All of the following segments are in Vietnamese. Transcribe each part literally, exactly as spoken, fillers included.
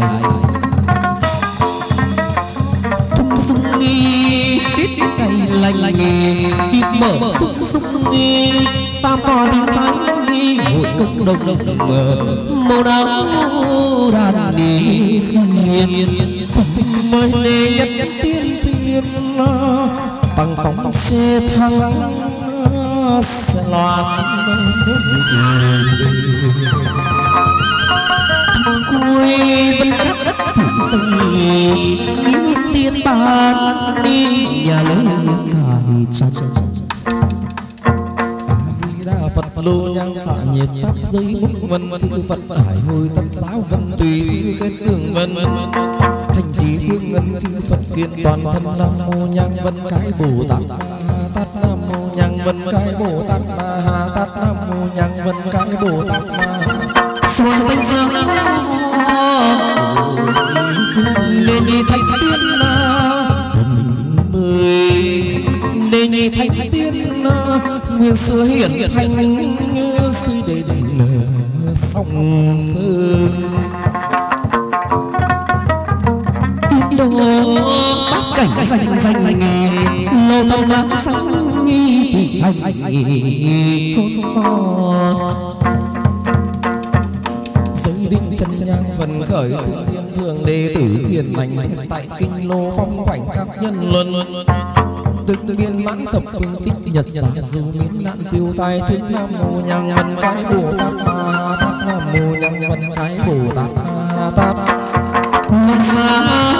tung dung nghi tít cày lành nghề đi mở tung dung nghi tam tòa đi thắng nghi hội công đồng màu đào đàn đi duyên mới để nhất tiên thiên tăng phóng xe thăng sẽ loạn cuối vẫn khắp đất phủ sông những tiên ban đi nhà lớn cài chặt Phật lô nhang xạ nhiệt pháp giới bút vân sư Phật hải hồi tân giáo vân tùy sư kết tường vân thành trí phương ngân chư Phật kiện toàn thân nam mô nhang vân cái Bồ Tát Ma Tát nam mô nhang vân cái Bồ Tát Ma Tát nam mô nhang vân cái Bồ Tát Ma xoan thanh dương nên nhị thành tiên thần mười nên nhị thành tiên nguyên xưa hiển thanh sư đền sông sơn tiên đồ bát cảnh danh danh nghề lô tâm lãng xanh nghi hành khôn son giới định chân nhang phần khởi sự thiên thường đệ tử thiền lành tại kinh lô phong khoảnh các nhân luân tức biên mãn tập phương tích nhật giả dù miến nạn tiêu tai trước nam mô nhang vân cái Bồ Tát Ma Tát nam mô nhang vân cái Bồ Tát Ma Tát nhân ra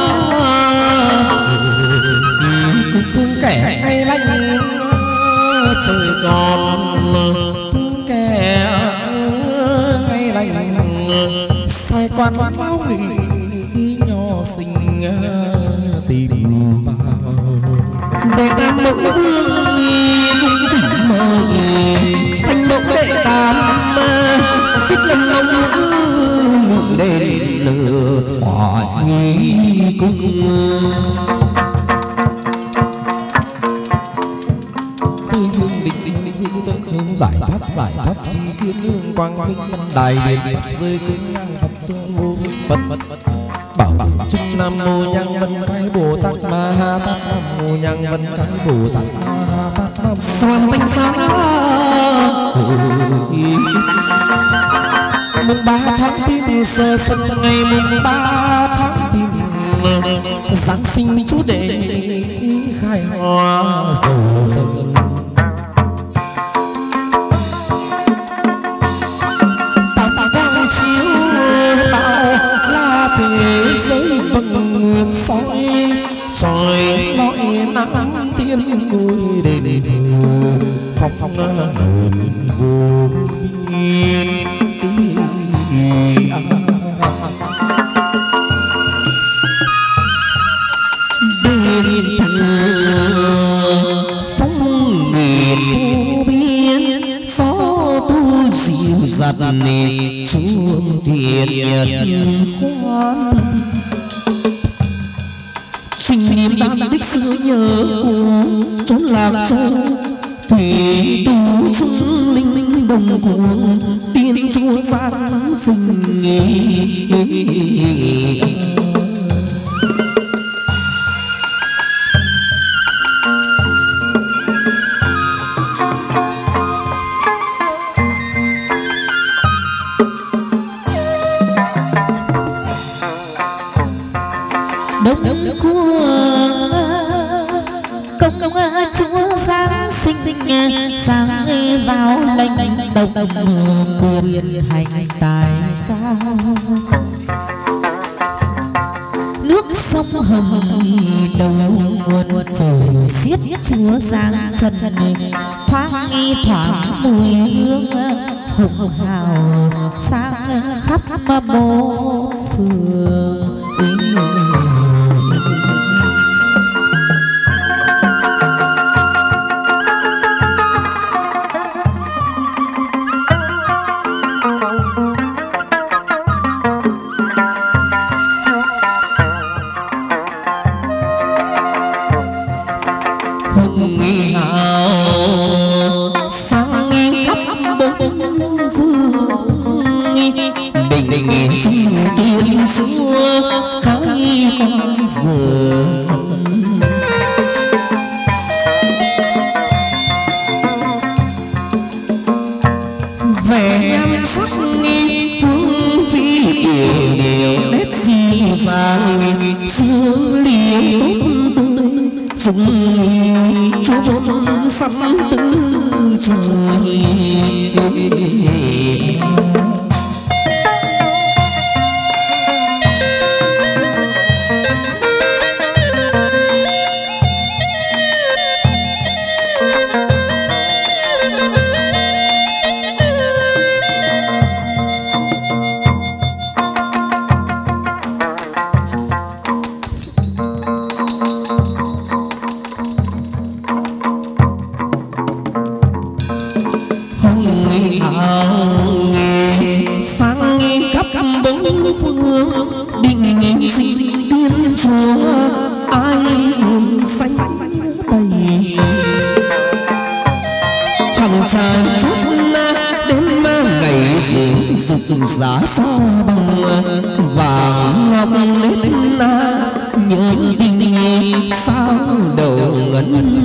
cũng thương kẻ ngay lạnh trời còn thương kẻ ngay lạnh sai quan bao nghị nhỏ xinh tìm vào đệ tam mẫu vương nghi cung tỉnh mời thành mẫu đệ tam xích lâm long nữ ngự đền lửa hỏa nghi cung sư hương định hương dư tuệ hương giải thoát giải thoát chi kiến hương quang minh đài điện Phật rơi cứng giang Phật tương vô Phật Phật bảo chúc nam mô nhang vân cái Bồ Tát Ma Tát nam mô nhang vân cái Bồ Tát Ma Tát nam xoan thanh sáng mùng ba tháng thiên sơ sân ngày mùng ba tháng thiên giáng sinh Chúa đệ khai hoa dầu dầu thế giới vầng nguyệt soi soi lõi nắng tiên ngôi đền thờ khóc hồn vô biên đền thờ phóng nghìn vô biên gió tu dịu dặt chuông thiện nhật khoan trình niệm đan đích xưa nhớ cũ chốn lạc châu thủy tu trung linh đồng cuồng tiên chúa giáng sinh đông cuồng công công chúa giáng sinh sáng vào lành đồng quyền hành tài cao nước sông hầm đầu nguồn trời xiết chúa giáng chân thoáng nghi thoáng mùi hương hồng hào sang khắp bốn phương hồng nghi hào sang khắp bốn phương đình đình xin tiên chúa khai giờ sông vẻ em xuất nghi phương phi yêu điều nét dịu dàng xưa liễu tốt tươi dùng chúa vốn sắm tư trời giá so bằng vàng ngọc nết na nhớ tình sao đầu ngân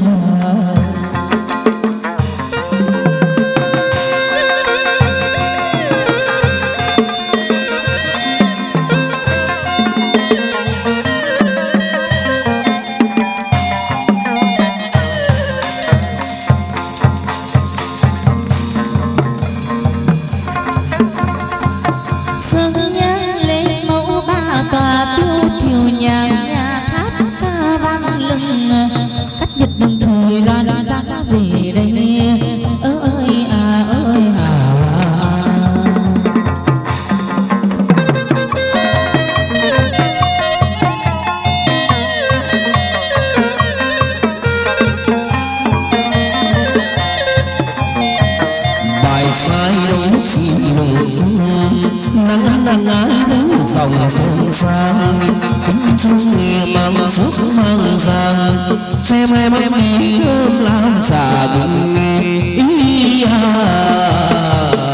dòng sông sang tính chung nghề mang chút mang giang xem em em đi cơm làm trà cùng nghề ý à.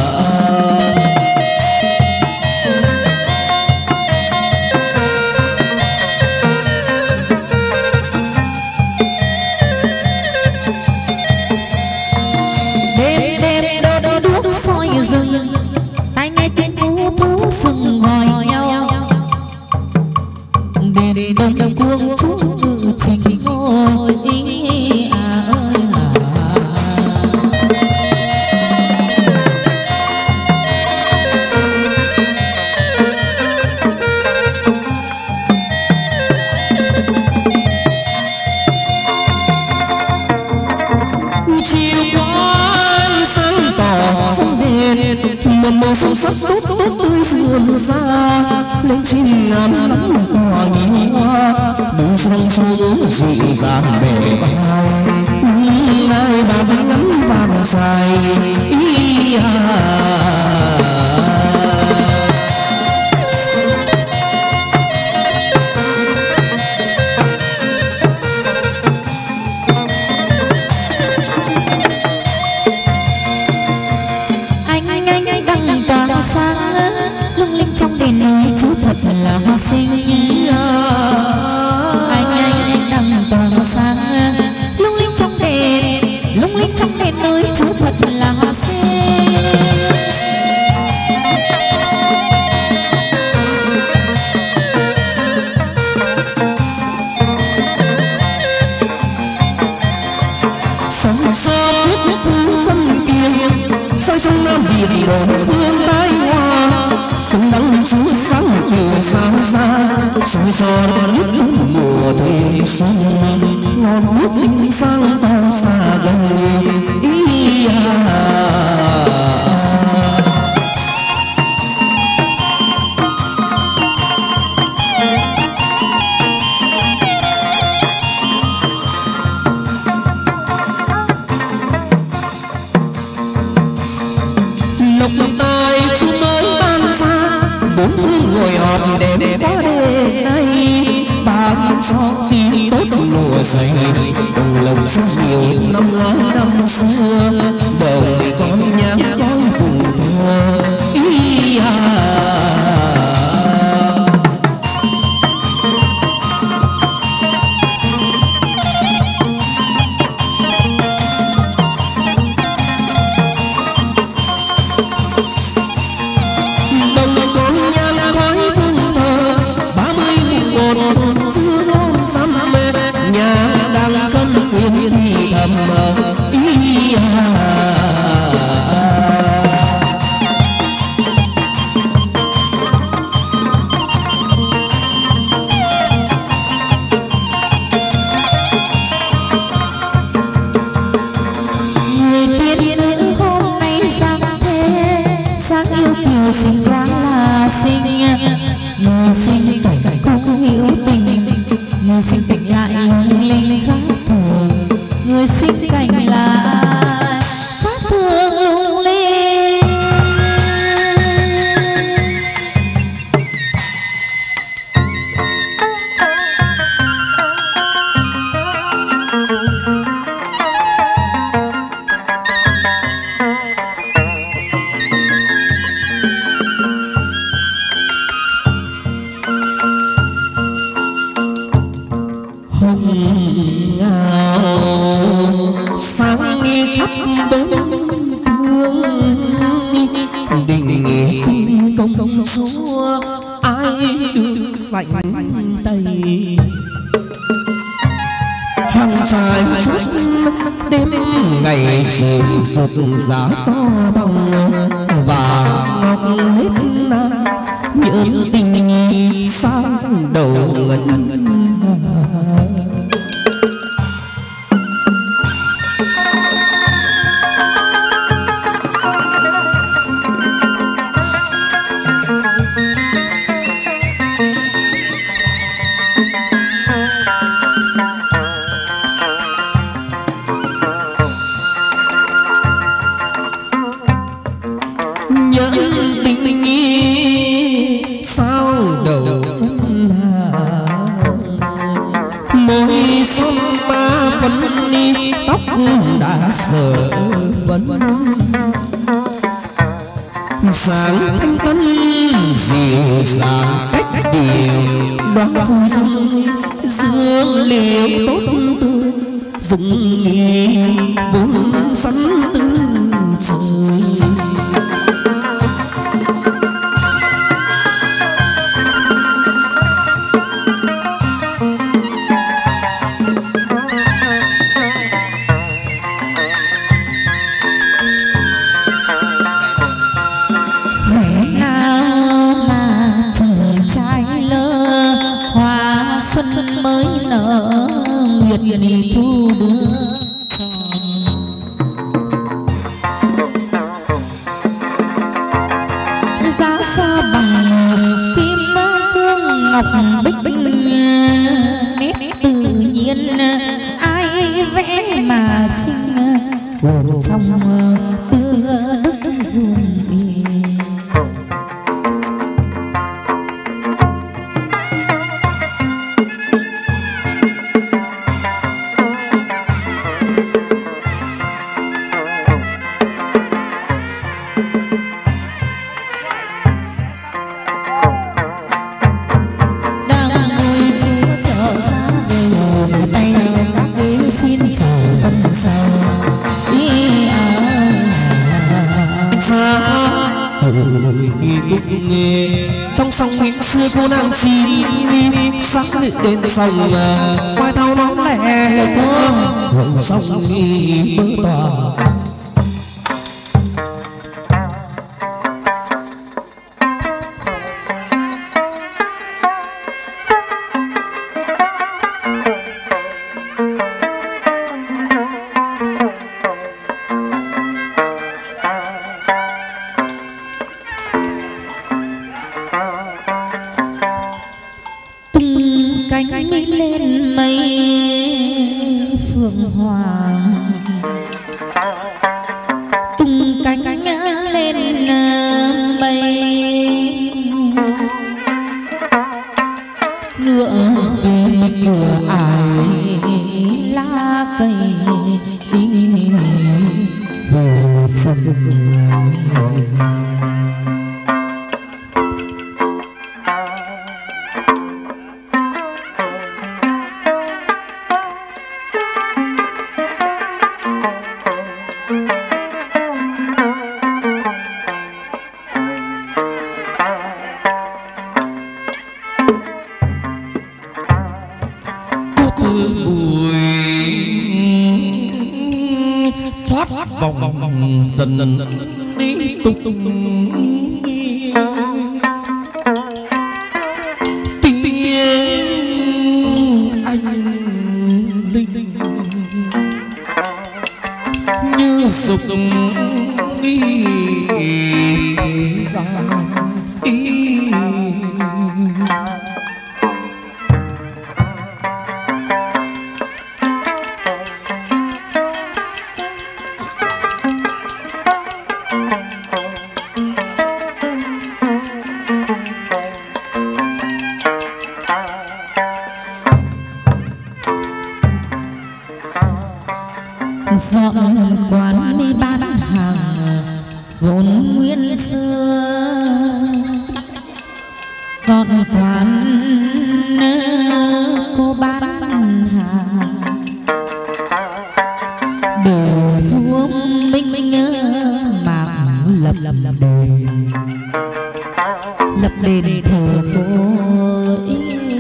đêm đêm đô đô đuốc soi rừng tai nghe tiếng thú thú rừng gọi nhau đêm đông đông cuồng chú ngự trình ngồi ý à ơi à. Chiều quang sáng tỏ sông đền một màu sông sắc tốt tốt tươi vườn xa lên chín ngàn lắm quả nhị hoa bùi sông xuống dịu dàng bể bay ai bà bị ngắm vàng dài ý à. Là hoa sinh anh anh anh đằng tỏa sáng lung linh trong đèn lung linh trong đèn ơi chú thật là hoa sinh. Sóng gió biết phương dân kiên soi trong Nam Việt đồn phương tai hoa sông nắng chúa sáng từ xa xa soi gió nước mùa thêm xuân ngọn nước linh sang to xa gần ý à. lộc tài chú mới ban ra bốn phương ngồi họp để qua đề này ban cho tin tốt mùa dày đồng lộc số nhiều năm ngoái năm xưa đời con nhang cháu cùng thơ ý à. hữu tình, người sinh tình lại lung linh khác thường, người sinh cảnh lại khác thường lung linh. Ngày sương sụt giá so bằng vàng ngọc hết na nhớ tình sang đầu ngân. Giờ vẫn sáng thanh tân dịu dàng cách điều đoán vui dung dương liễu tốt tươi dùng nghi vốn sẵn từ trời. Nguyệt thu đưa giá so bằng kim cương ngọc bích bích nét tự nhiên ai vẽ mà sinh trong tưa đức dùng. Trong sông Nguyễn xưa cô nàng chi sắc đến sông quay thao nóng lẻ hương sông mơ tỏa. dọn quán đi bán hàng vốn nguyên xưa, dọn quán cô bán hàng để vua minh minh mạng lập lập lập đền lập đền thờ cô ý.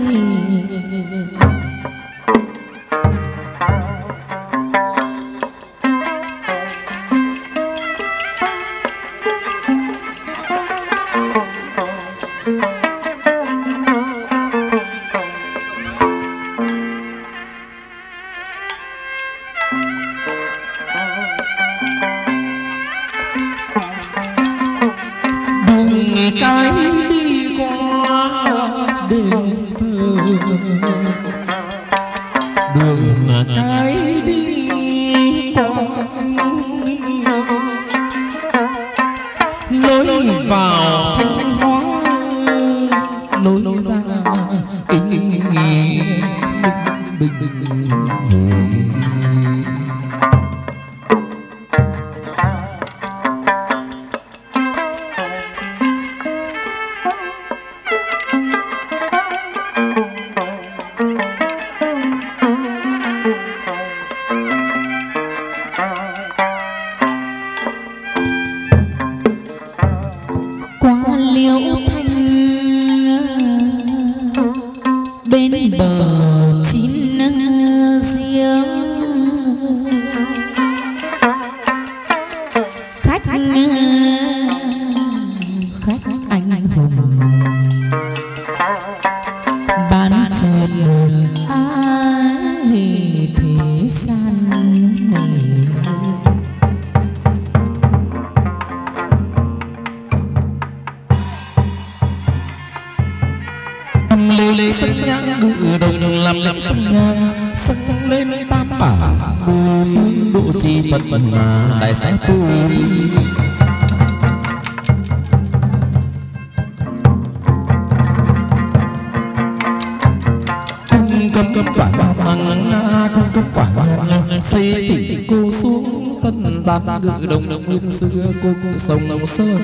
Ngự đồng đồng nguyên xưa cô sông sơn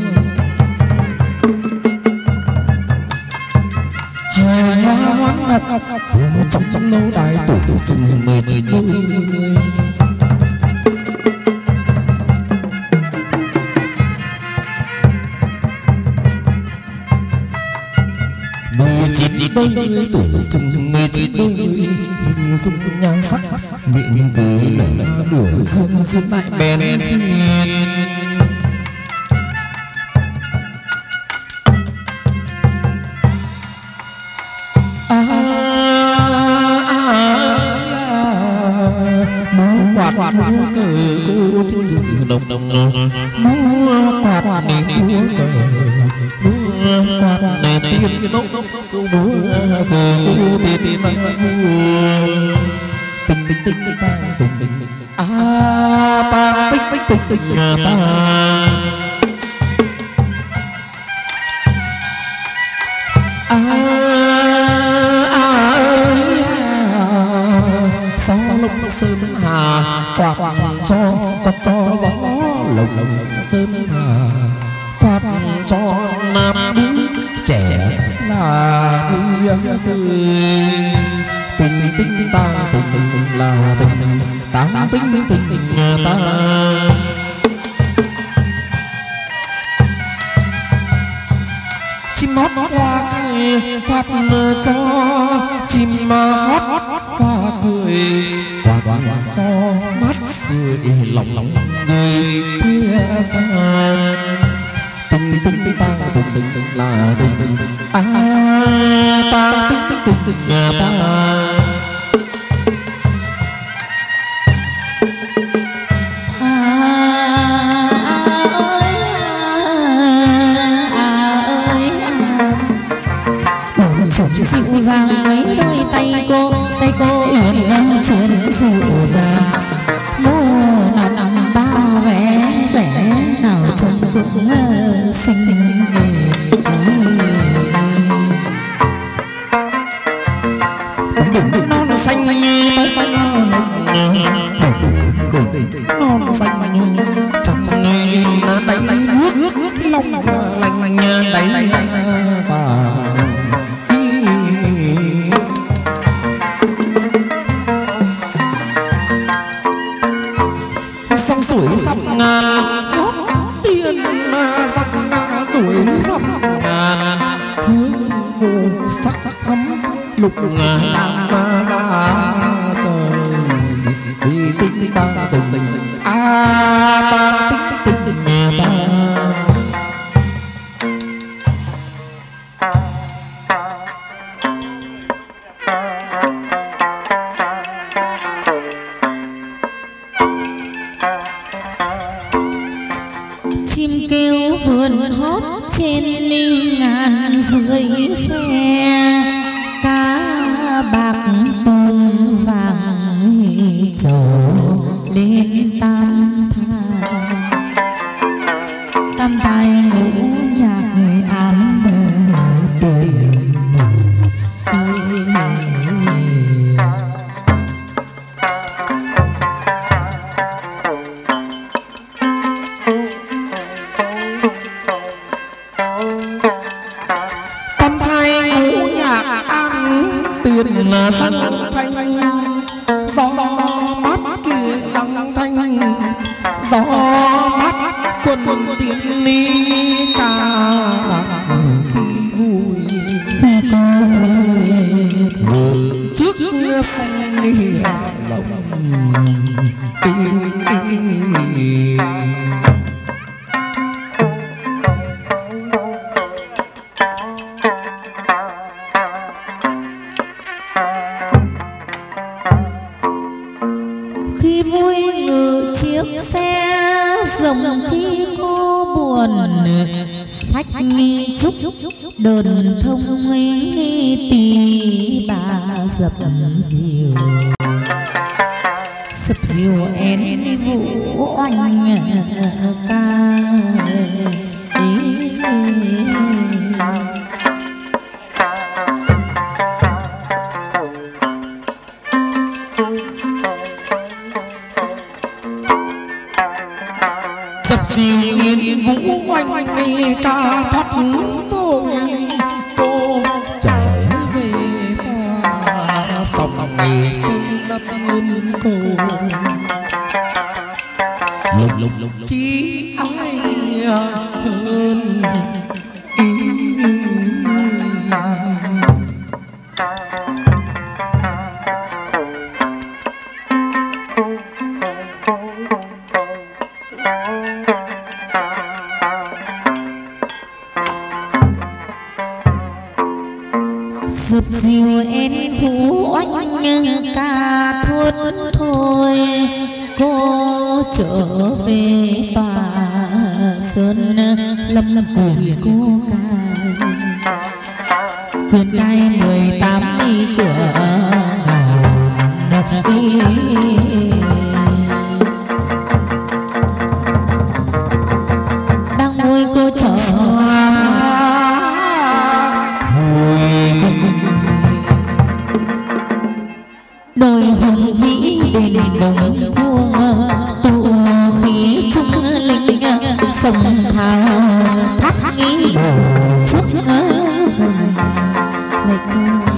hai hoa hoang ngọc trong trong lâu đài tuổi chừng mười chín đôi mươi mười chín đôi mươi tuổi chừng mười chín đôi mươi hình dung nhan sắc miệng cười nở đùa duyên duyên lại bèn duyên quạt múa cờ cô trên rừng đồng đồng múa quạt này múa cờ múa quạt này tiên nốc cô múa cờ cô tiên tiên vua tình tình tình tình ta tình tình à ta tích tích tích tích ta à gió lốc sơn hà quạt cho quạt cho gió lồng lồng sơn hà quạt cho nam nữ trẻ già tươi tình tình ta tình là tình tám tình tình tình ta chim hót hoa cười quạt cho chim hót hoa cười quạt cho mắt cười lòng lòng người kia xa tình tình tình ta tình tình tình là tình à ta tình tình tình tình ta dịu dàng mấy đôi tay cô tay cô uyển năm chiến dịu dàng mùa nào năm ba vẽ vẽ nào trông cũng xinh đừng non xanh như xanh chẳng đáy nước long lanh đáy và sông suối sắp ngàn gót tiền dọc suối sắp ngàn hướng vô sắc thắm lục ngàn ra trời thì tinh ta tình a ta tinh tình nhà ta chim kêu vườn hót trên ly ngàn dưới khe cá bạc tôm vàng trầu lên tam thai tam thai ngũ nhạc người án tình tam thai ngũ nhạc ăn tiền là sẵn thanh gió mát kia răng thanh gió mát quân tiên ni ca đàn khi vui khi có vui trước xanh đi lòng khi vui ngự chiếc xe rồng khi cô buồn phách nghi trúc đờn thông nghi tì bà dập diều sập diều én đi vũ oanh ca dập diều yên vũ oanh ca thoát tôi cô trở về ta sông ngày xuân đã tiên cô lục lục lục chỉ ai hơn ý. sập diều én vũ oanh ca thuốt thôi cô trở về tòa sơn lâm quyền cô cai quyền cai mười tám đi cửa đang vui cô trở đời hùng vĩ đền đồng cuông tụ khí trung linh sông thao thác nghĩ đổ trước vùng lời cô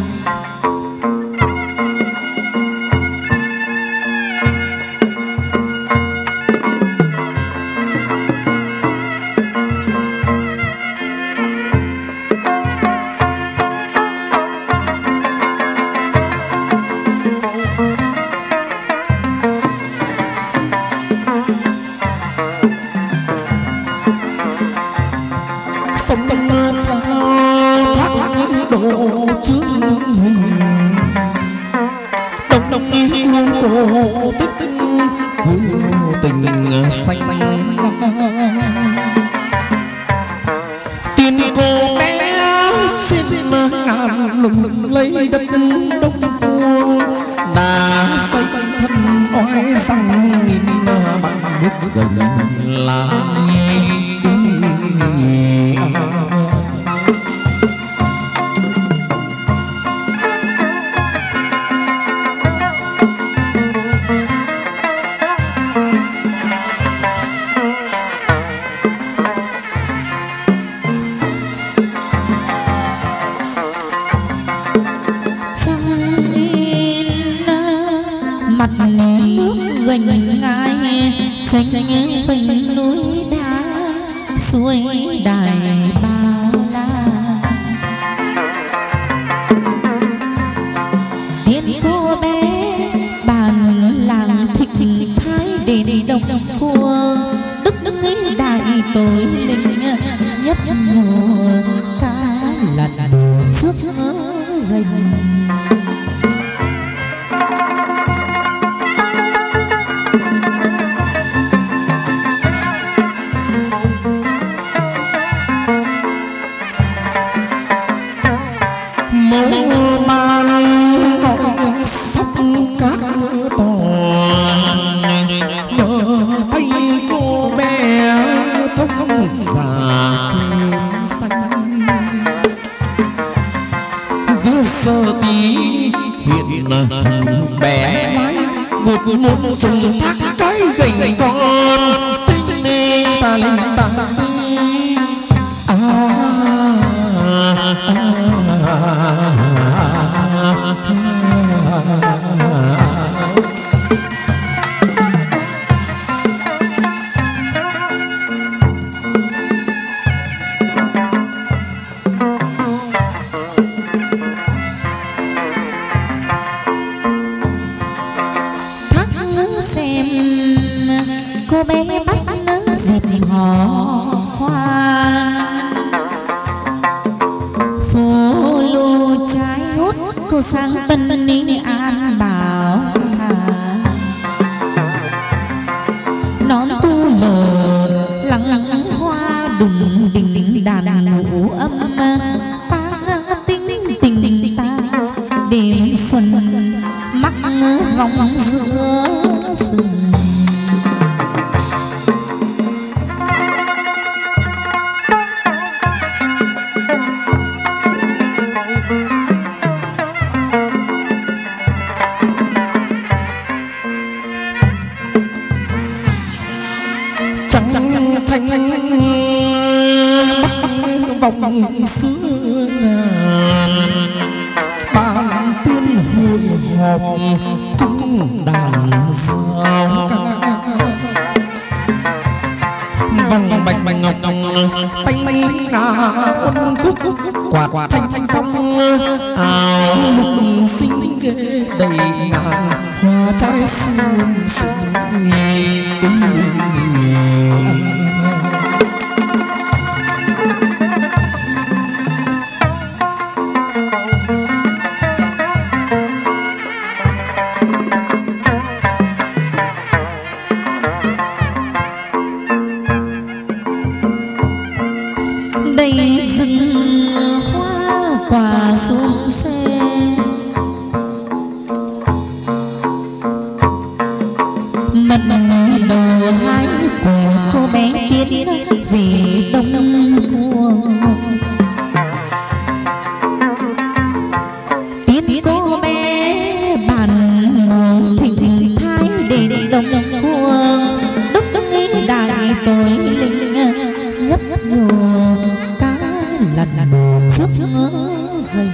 độ trước hình đồng đồng ý cô tích tình xanh tiền cô bé xin ngàn lùng lấy đất đông cuồng đà xây thân oai răng nghìn bằng nước gần lại. tranh vành núi đá suối đài bao la. Tiên cô bé bàn làng thịnh thái đền đông cuồng, đức đức nghĩ đại tội linh nhấp mùa cá lặn đồ trước rình. Một trùng thác cái gành con tinh nên ta lên ta à, à, cô bé bắt dịp hò khoan phố lù trái hút cô sang tân ni an bảo hà nón tu lờ lắng lắng hoa đùng đình đàn ngũ âm ta tinh tình ta đêm xuân mắc vòng giữa rừng. Vòng xưa ngàn bàn tiên hội họp tung đàn giao ca vòng bạch bạch ngọc tay ngà quân khúc quạt thanh thanh phong áo lục xinh ghê đầy ngàn hoa trái xuân xuân đầy rừng hoa quả xum xuê mật đầu hái của cô bé tiến về đông cuồng tiến cô bé bàn mường thịnh thái để đông cuồng đức đức nghĩ đại tội linh nhấp nhấp nhùa cá lặn đồ trước rình.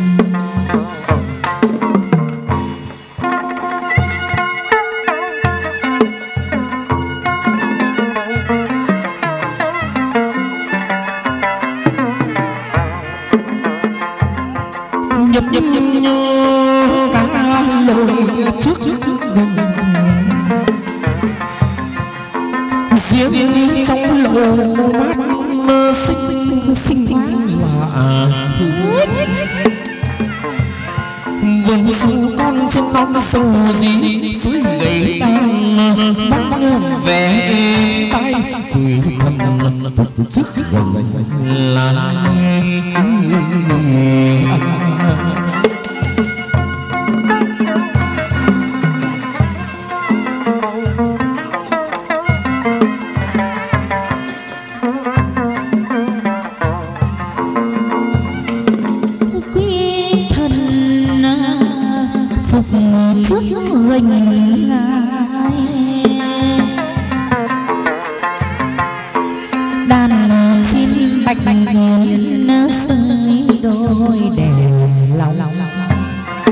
Nhấp nhấp nhô cá lội trước rình riêng đi trong lầu mát mơ xinh xinh lạ vườn dù con trên non sầu gì suối gầy đan vắng vẻ tay quỳ thần phục trước gần là trước rình ngài đàn chim bạch bạch nghiền sưng đôi đèn lòng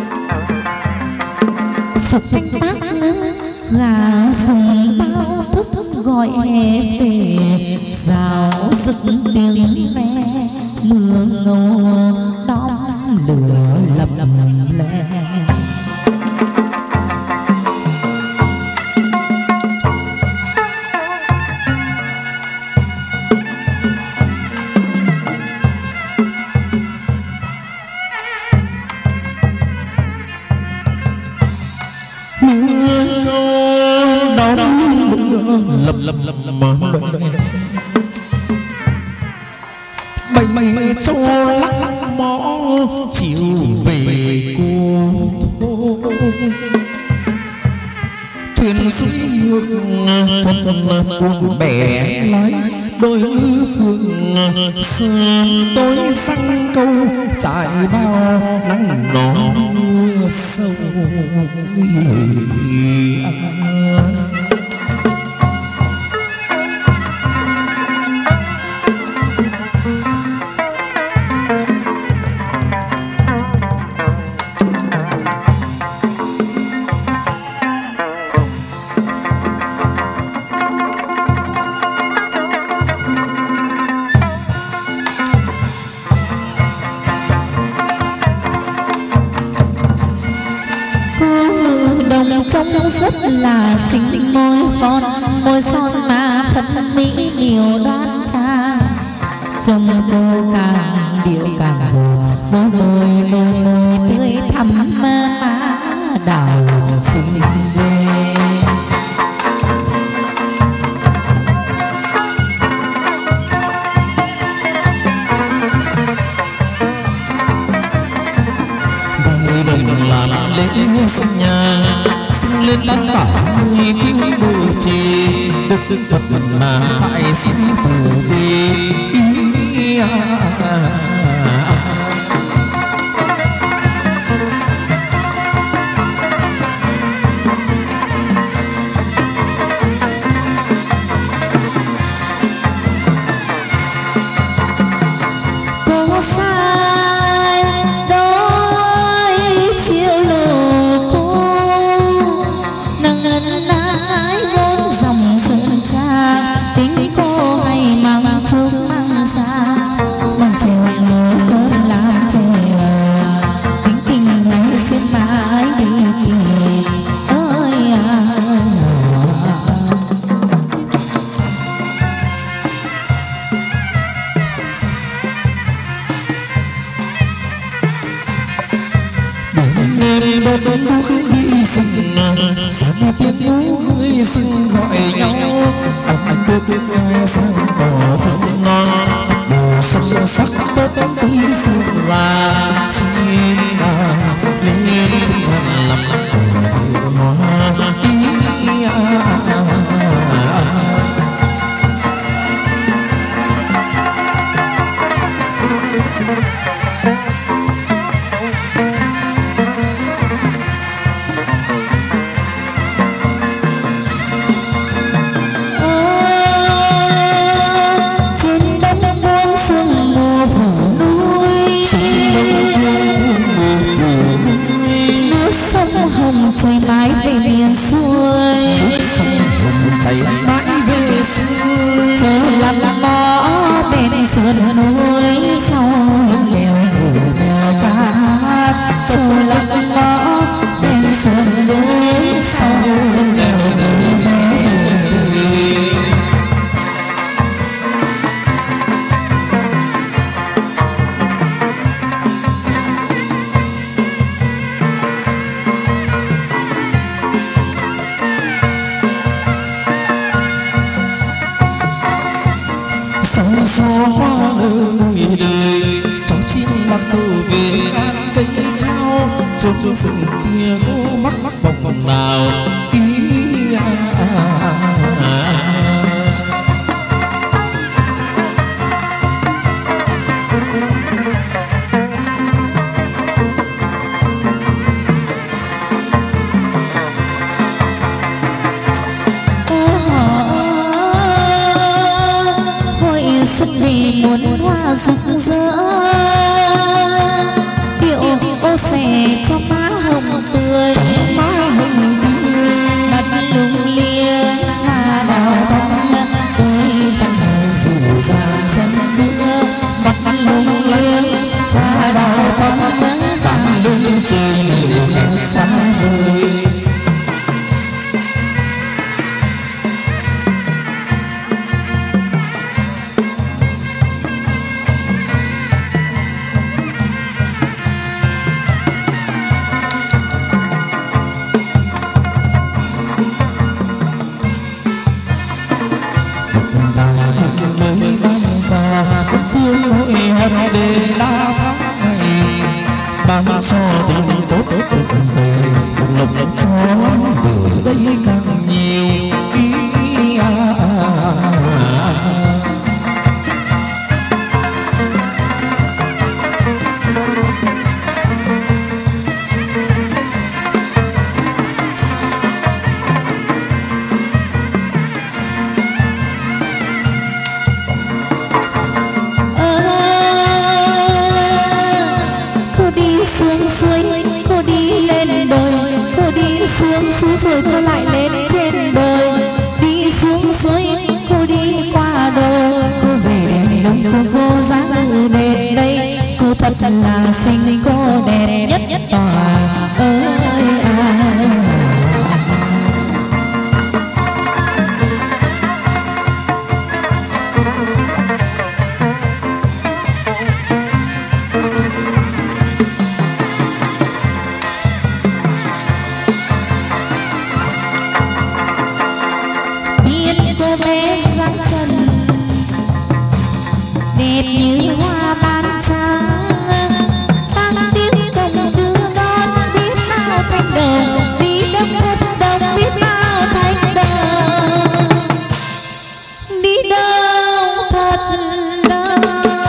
sụp thanh tác gà rừng bao thức gọi hè về rào rực tiếng ve mưa ngâu đóm lửa lập lè. lập lập lập mà mây mây cho lắc mõ chiều về cô thô thuyền suối nước thuần buồn bè lái đôi ngư phương sương tối xanh câu trải bao nắng nó mưa sâu nghỉ trông rất là xinh môi son môi son mà phấn mỹ miều đoan trang trông cô càng điệu càng giàu đôi môi đôi môi tươi thắm má đào xinh ghê. Làm lễ sinh nhà sinh lên đám bảo người phiêu bồi trì được được thật mà tại sinh tử đi. Sáng tiếng ngũ người xin gọi nhau ăn được ngày sáng tỏ thơm ngon bồ sắc sắc tốt tươi xinh là chim đàn lên sinh thần làm tổ hoa kia. Chạy mãi về miền xuôi chạy mãi về xuôi chờ làm mõ bên sườn núi sau lưng đèo hồ đèo cát chờ làm mõ bên sườn núi sau lưng đèo hồ đèo. Gió hoa nở núi đời cho chim lạc tù về ăn cây cao trên trên rừng kia có mắc mắc vòng vòng nào ý à, à, à, à. Xuất vì muốn hoa rực rỡ điệu ô xẻ cho má hồng tươi má hồng tươi mặt lung lia hoa đào người xa vời. Phương hội hận để la tháng ngày ban cho tình tốt tốt dày lộc cho lắm về đây càng nhiều ý à, à, à. Xuống suối rồi cô lại lên trên bờ, đi xuống suối cô đi qua đồi, cô về đèn đông cô cô dáng đẹp đây, cô thật là xinh cô đẹp nhất nhất tòa ơi à. Như hoa ban trắng tăng tiếng công đưa đón biết bao thanh đồng đi đông thật đông biết bao thanh đồng đi đâu thật đâu.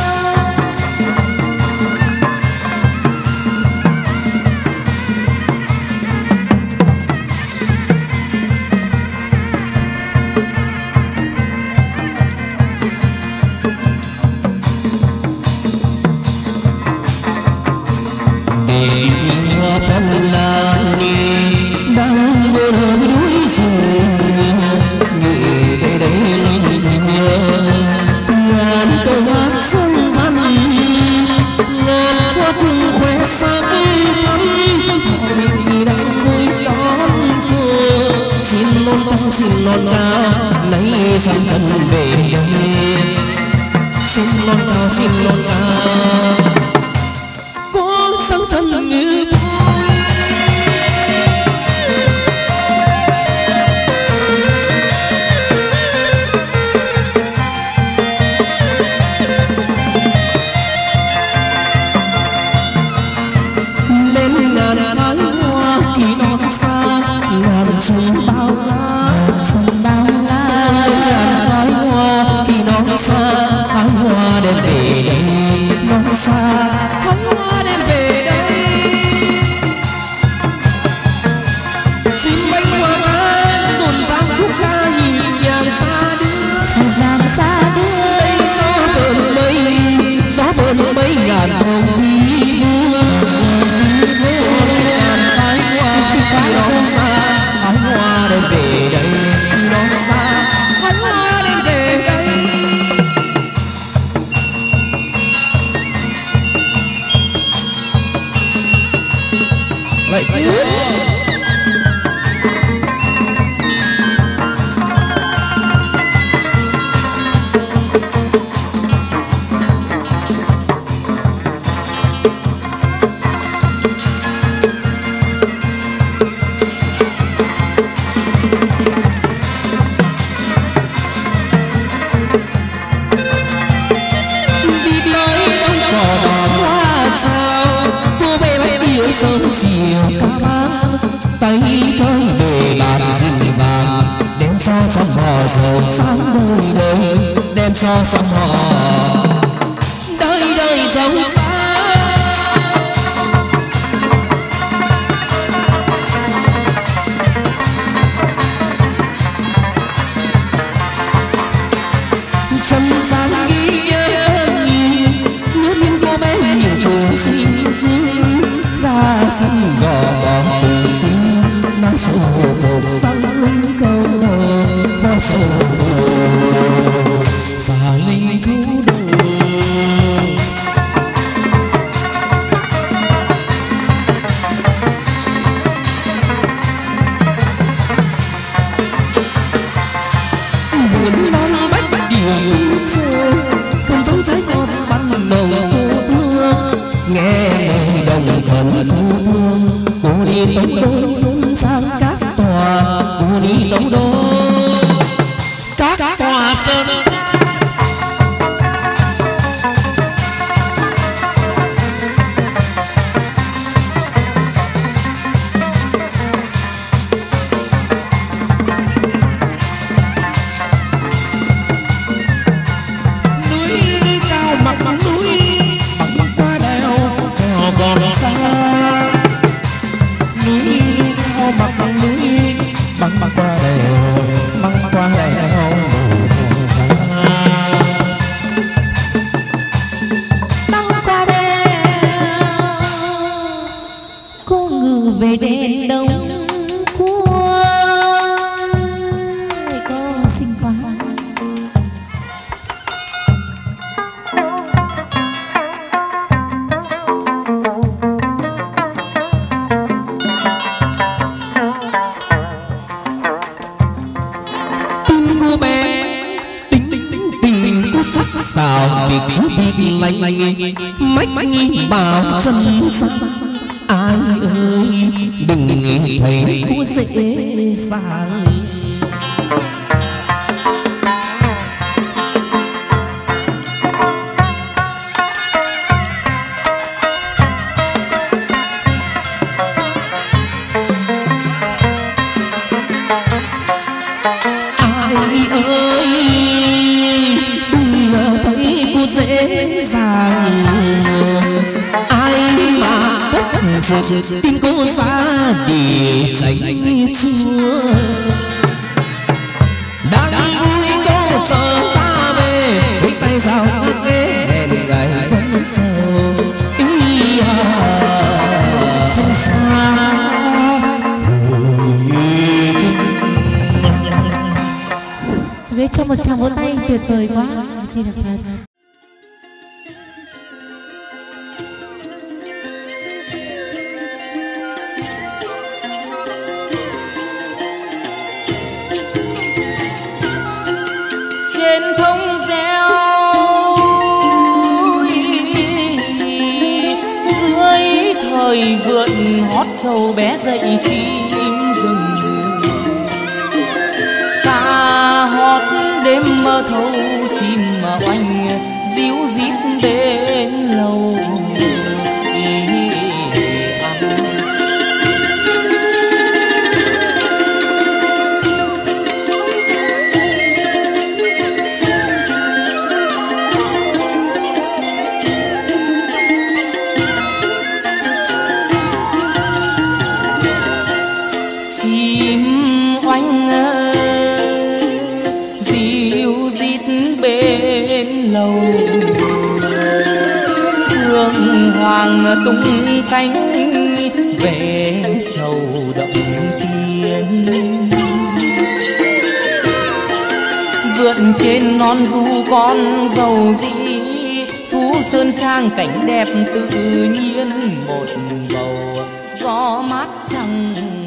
Phần là nghe đang mơ núi rừng nghĩ về đây nhớ ngàn câu hát sông văn ngàn hoa cùng khoe sắc thắm hỏi đang vui đón cô xin non cao xin non cao nay dần dần về đây xin non cao xin non cao có sáng dần như xuân bao la xuân bao la ngàn trái hoa khi nó xa tháng hoa đem về đây nó xa tháng hoa đem về đây xin bánh hoa ta rộn ràng khúc ca nhịp nhàng xa đưa dịu dàng xa đưa gió vờn mây gió vờn mây ngàn hồng vi ngàn trái hoa khi nó xa tháng hoa đem về đây nó xa tháng hoa đem về đây lại sớm chiều ca vang tay tới để bàn rình vàng đem cho trong hò dầu sáng đời đời đem cho trong hò đời đời giàu sáng chân gian ghi nhớ nhiều nhớ những cô bé nhiều tuổi xinh xinh ra sân gò bò từng tiếng nói sầu phục sang linh câu đầu và sầu phục và linh câu đầu cứ sơ không giống trái non ban đầu cô thương nghe lời đồng thần cô thương cô đi tống đôi sang các tòa cô đi tống đôi các tòa sơn về đền đông cuông người con xinh quá. Tin cô bé tình tình tình cô sắc sảo việc xứ việc lạnh lạnh mách nghi bảo chân sắc ai ơi đừng nghĩ thấy cô dễ dàng ai ơi đừng thấy cô dễ dàng ai mà tin cô ra để tránh chúa đang vui cô trở ra về với tay sao kế hẹn ngày hôm sau ý à không xa ghế cho một tràng vỗ tay tuyệt vời quá. Xin được phép. Trên thông reo dưới thời vượn hót trâu bé dậy chim rừng ca hót đêm mơ thâu chim mà oanh díu dít bên lầu hoàng tung cánh về chầu động tiên vượt trên non du con dầu dĩ thú sơn trang cảnh đẹp tự nhiên một bầu gió mát trăng